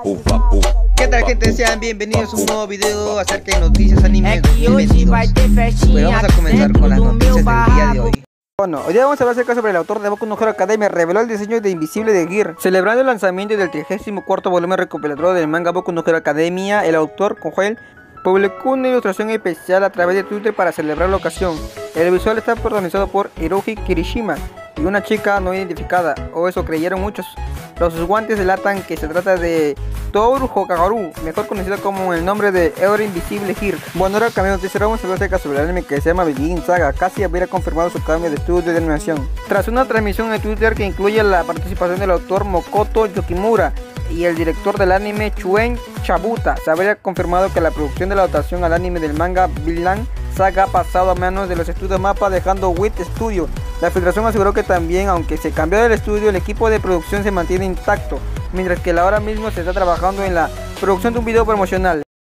¿Qué tal, gente? Sean bienvenidos a un nuevo video acerca de noticias anime 2022. Pues vamos a comenzar con las noticias del día de hoy. Bueno, hoy día vamos a hablar acerca sobre el autor de Boku no Hero Academia. Reveló el diseño de Invisible de Gear. Celebrando el lanzamiento del 34º volumen recopilatorio del manga Boku no Hero Academia, el autor, Kohail, publicó una ilustración especial a través de Twitter para celebrar la ocasión. El visual está protagonizado por Hiroji Kirishima y una chica no identificada, o eso creyeron muchos. Los guantes delatan que se trata de Toru Hokagaru, mejor conocido como el nombre de Ever Invisible Gear. Bueno, ahora cambiando de noticia, vamos a hablar acerca sobre el anime que se llama Begin Saga. Casi habría confirmado su cambio de estudio de animación tras una transmisión en Twitter que incluye la participación del autor Makoto Yukimura y el director del anime Chuen Chabuta. Se habría confirmado que la producción de la adaptación al anime del manga Vinland Saga ha pasado a manos de los estudios MAPPA, dejando WIT Studio. La filtración aseguró que también, aunque se cambió del estudio, el equipo de producción se mantiene intacto, mientras que ahora mismo se está trabajando en la producción de un video promocional.